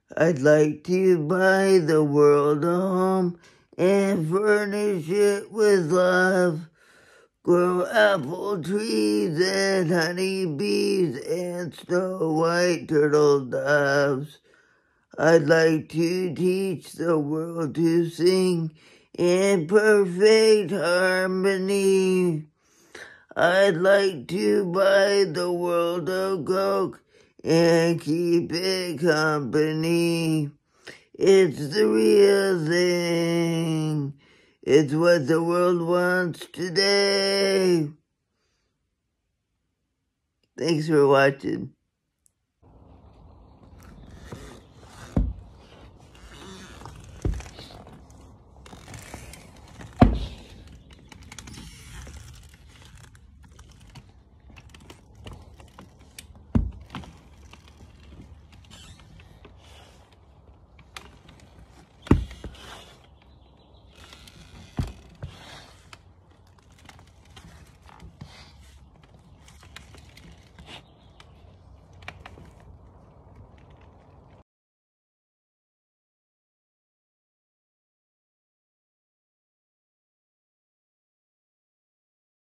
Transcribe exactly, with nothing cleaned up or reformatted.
I'd like to buy the world a home and furnish it with love. Grow apple trees and honeybees and snow white turtle doves. I'd like to teach the world to sing in perfect harmony. I'd like to buy the world a Coke and keep it company. It's the real thing. It's what the world wants today. Thanks for watching.